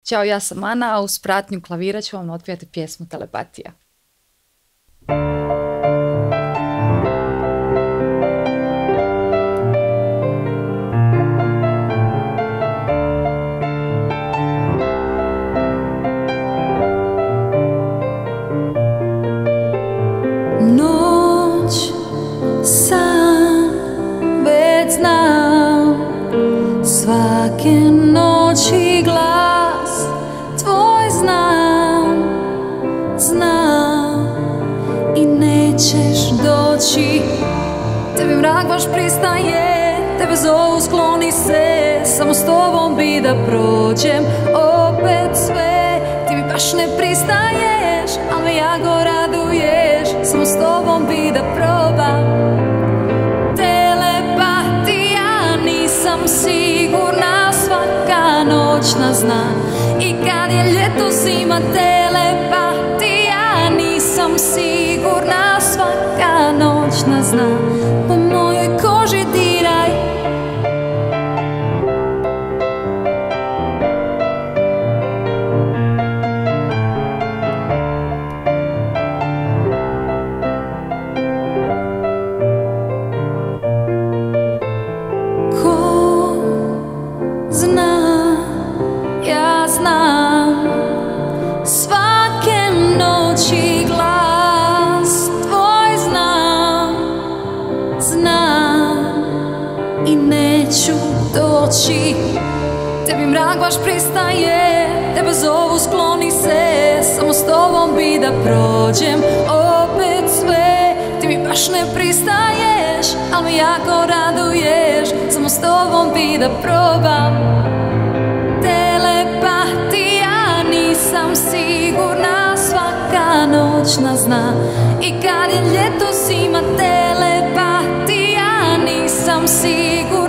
Ćao, ja sam Ana, a uz pratnju klavira ću vam otpjevati pjesmu Telepatija. Noć, san, već znam, svake noći glas tvoj znam, znam i nećeš doći. Tebi mrak baš pristaje, tebe zovu skloni se, samo s tobom bi da prođem opet sve. Ti mi baš ne pristaješ, al me jako raduješ, samo s tobom bi da probam. Telepatija, nisam sigurna, svaka noć nas zna. I kad je ljeto, zima, telepatija, nisam sigurna, svaka noć nas zna. Po mojoj koži diraj, ja znam, svake noći glas tvoj znam, znam i neću doći. Tebi mrak baš pristaje, tebe zovu skloni se, samo s tobom bi da prođem opet sve. Ti mi baš ne pristaješ, al me jako raduješ, samo s tobom bi da probam. Telepatija, nisam sigurna, svaka noć nas zna. I kad je ljeto, zima, telepatija, nisam sigurna.